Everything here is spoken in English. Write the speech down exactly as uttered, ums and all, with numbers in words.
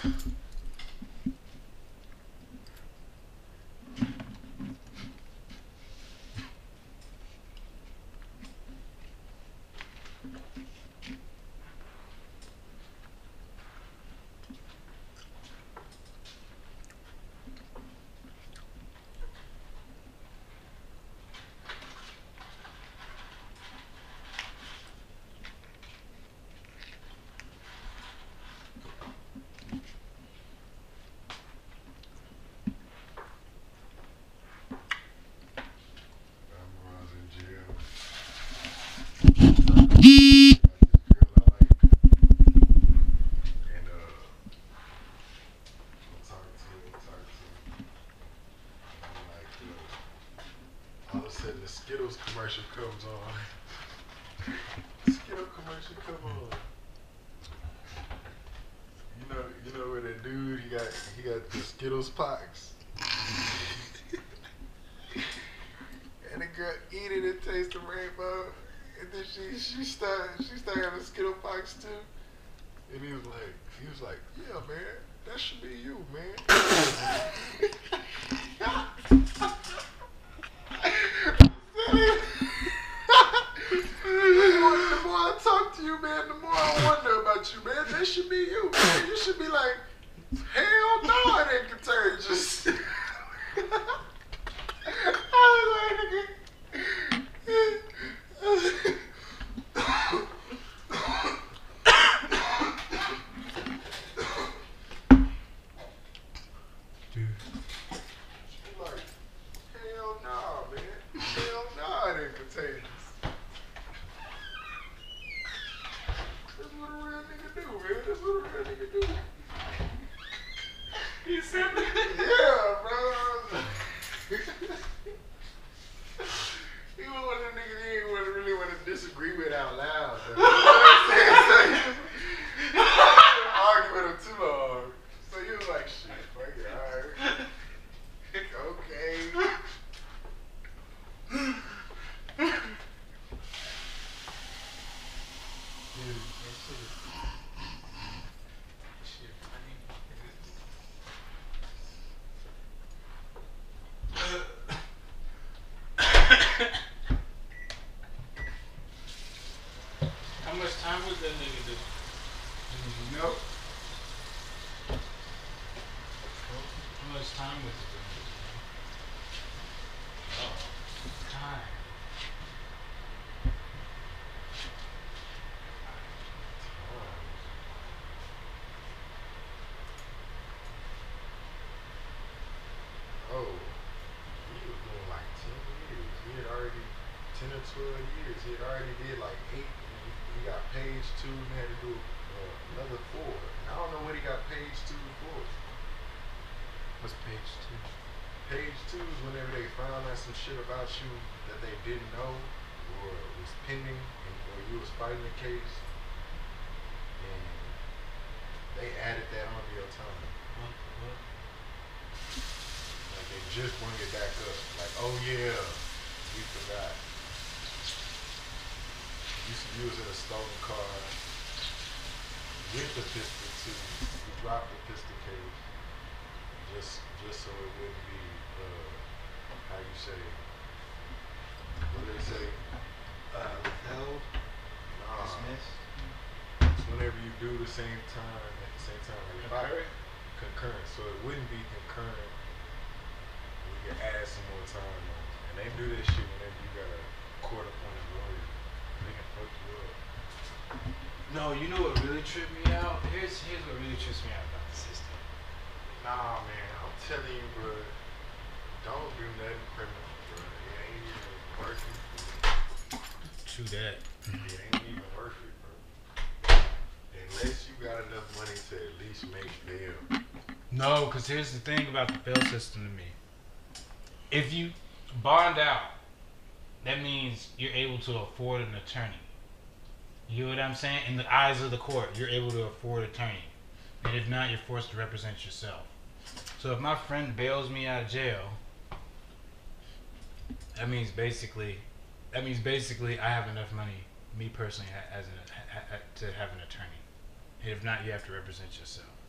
All of a sudden, the Skittles commercial comes on. Skittle commercial come on. You know, you know where that dude he got he got the Skittles pox, and the girl eat it and taste the rainbow, and then she she started she started having Skittle pox too, and he was like he was like yeah man, that should be you man. The more I talk to you, man, the more I wonder about you, man. That should be you, man. You should be like, hell no, it ain't contagious. I was like, dude. She like, hell no, man. Hell no, it ain't contagious. That's what a real nigga do, man. That's what a real nigga do. He said that? Yeah, bro. He was one of the niggas he didn't want to really want to disagree with out loud. Though. You know what I'm saying? So he was, he didn't argue with him too long. So he was like, shit, fuck it, alright. Okay. Dude, that shit. Shit, funny. How much time would that nigga do? You know? How much time was it doing? Oh, time. Oh, he was doing like ten years. He had already, ten or twelve years. He had already did like eight. And he, he got page two and had to do uh, another four. And I don't know what he got page two for. What's page two? Page two is whenever they found out some shit about you that they didn't know or was pending and, or you was fighting the case. And they added that onto your time. What? What? Like they just bring it back up. Like, oh yeah, we forgot. You, you was in a stolen car with the pistol too. You dropped the pistol case just just so it wouldn't be uh, how you say it. What do they say? Uh, withheld, Nah. dismissed. It's whenever you do the same time at the same time. Like if I- Concurrent? concurrent. So it wouldn't be concurrent. We can add some more time on it. And they do this shit whenever you got a court appointed lawyer. They can fuck you up. No, you know what really tripped me out? Here's here's what really trips me out about the system. Nah, man, I'm telling you, bro. Don't do nothing criminal, bro. It ain't even worth it. True that. It ain't even worth it, bro. Unless you got enough money to at least make bail. No, because here's the thing about the bail system to me. If you bond out, that means you're able to afford an attorney. You know what I'm saying? In the eyes of the court, you're able to afford an attorney. And if not, you're forced to represent yourself. So if my friend bails me out of jail, that means basically, that means basically I have enough money, me personally, as an, ha, ha, to have an attorney. And if not, you have to represent yourself.